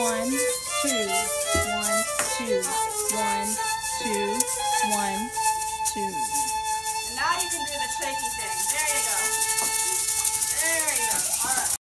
1, 2, 1, 2, 1, 2, 1, 2. And now you can do the shaky thing. There you go.